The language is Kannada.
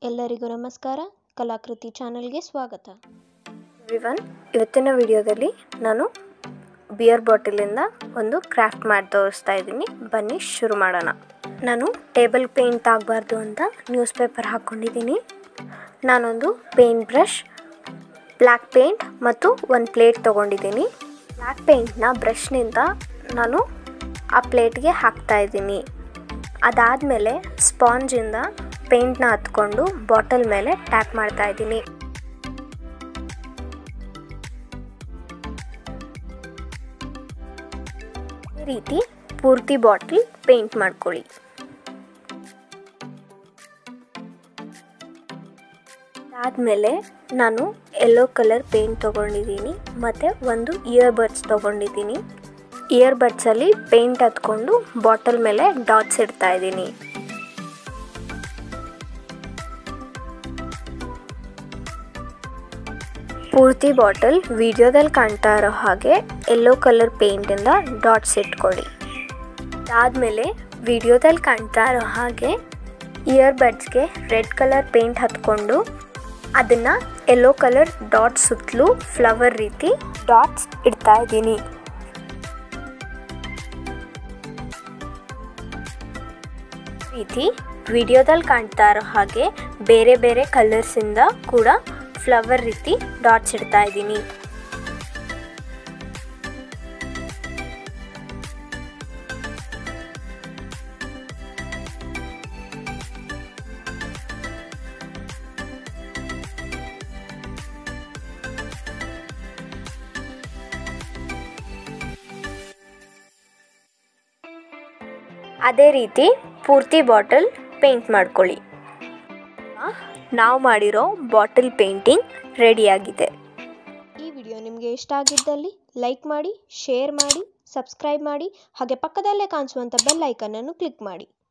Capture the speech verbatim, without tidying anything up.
ಎಲ್ಲರಿಗೂ ನಮಸ್ಕಾರ. ಕಲಾಕೃತಿ ಚಾನೆಲ್ಗೆ ಸ್ವಾಗತ. ಎವ್ರಿವನ್, ಇವತ್ತಿನ ವಿಡಿಯೋದಲ್ಲಿ ನಾನು ಬಿಯರ್ ಬಾಟಲಿಂದ ಒಂದು ಕ್ರಾಫ್ಟ್ ಮಾಡಿ ತೋರಿಸ್ತಾ ಇದ್ದೀನಿ. ಬನ್ನಿ ಶುರು ಮಾಡೋಣ. ನಾನು ಟೇಬಲ್ ಪೇಂಟ್ ಆಗಬಾರ್ದು ಅಂತ ನ್ಯೂಸ್ ಪೇಪರ್ ಹಾಕ್ಕೊಂಡಿದ್ದೀನಿ. ನಾನೊಂದು ಪೇಂಟ್ ಬ್ರಷ್, ಬ್ಲ್ಯಾಕ್ ಪೇಂಟ್ ಮತ್ತು ಒಂದು ಪ್ಲೇಟ್ ತೊಗೊಂಡಿದ್ದೀನಿ. ಬ್ಲ್ಯಾಕ್ ಪೇಂಟ್ನ ಬ್ರಷ್ನಿಂದ ನಾನು ಆ ಪ್ಲೇಟ್ಗೆ ಹಾಕ್ತಾ ಇದ್ದೀನಿ. ಅದಾದಮೇಲೆ ಸ್ಪಾಂಜಿಂದ ಪೇಂಟ್ನ ಹತ್ಕೊಂಡು ಬಾಟಲ್ ಮೇಲೆ ಟ್ಯಾಪ್ ಮಾಡ್ತಾ ಇದ್ದೀನಿ. ಈ ರೀತಿ ಪೂರ್ತಿ ಬಾಟಲ್ ಪೇಂಟ್ ಮಾಡ್ಕೊಳ್ಳಿ. ಅದಾದಮೇಲೆ ನಾನು ಯೆಲ್ಲೋ ಕಲರ್ ಪೇಂಟ್ ತೊಗೊಂಡಿದ್ದೀನಿ ಮತ್ತು ಒಂದು ಇಯರ್ ಬಡ್ಸ್ ತೊಗೊಂಡಿದ್ದೀನಿ. ಇಯರ್ ಬಡ್ಸಲ್ಲಿ ಪೇಂಟ್ ಹತ್ಕೊಂಡು ಬಾಟಲ್ ಮೇಲೆ ಡಾಟ್ಸ್ ಇಡ್ತಾ ಇದ್ದೀನಿ. ಪೂರ್ತಿ ಬಾಟಲ್ ವಿಡಿಯೋದಲ್ಲಿ ಕಾಣ್ತಾ ಇರೋ ಹಾಗೆ ಯೆಲ್ಲೋ ಕಲರ್ ಪೇಂಟಿಂದ ಡಾಟ್ಸ್ ಇಟ್ಕೊಳ್ಳಿ. ಅದಾದಮೇಲೆ ವಿಡಿಯೋದಲ್ಲಿ ಕಾಣ್ತಾ ಇರೋ ಹಾಗೆ ಇಯರ್ ಬಡ್ಸ್ಗೆ ರೆಡ್ ಕಲರ್ ಪೇಂಟ್ ಹತ್ಕೊಂಡು ಅದನ್ನು ಯೆಲ್ಲೋ ಕಲರ್ ಡಾಟ್ಸ್ ಸುತ್ತಲೂ ಫ್ಲವರ್ ರೀತಿ ಡಾಟ್ಸ್ ಇಡ್ತಾ ಇದ್ದೀನಿ. ರೀತಿ ವಿಡಿಯೋದಲ್ಲಿ ಕಾಣ್ತಾ ಇರೋ ಹಾಗೆ ಬೇರೆ ಬೇರೆ ಕಲರ್ಸಿಂದ ಕೂಡ ಫ್ಲವರ್ ರೀತಿ ಡಾಟ್ಸ್ ಇಡ್ತಾ ಇದ್ದೀನಿ. ಅದೇ ರೀತಿ ಪೂರ್ತಿ ಬಾಟಲ್ ಪೇಂಟ್ ಮಾಡ್ಕೊಳ್ಳಿ. ನಾವು ಮಾಡಿರೋ ಬಾಟಲ್ ಪೇಂಟಿಂಗ್ ರೆಡಿಯಾಗಿದೆ. ಈ ವಿಡಿಯೋ ನಿಮಗೆ ಇಷ್ಟ ಆಗಿದ್ದಲ್ಲಿ ಲೈಕ್ ಮಾಡಿ, ಶೇರ್ ಮಾಡಿ, ಸಬ್ಸ್ಕ್ರೈಬ್ ಮಾಡಿ, ಹಾಗೆ ಪಕ್ಕದಲ್ಲೇ ಕಾಣಿಸುವಂಥ ಬೆಲ್ ಐಕನ್ ಅನ್ನು ಕ್ಲಿಕ್ ಮಾಡಿ.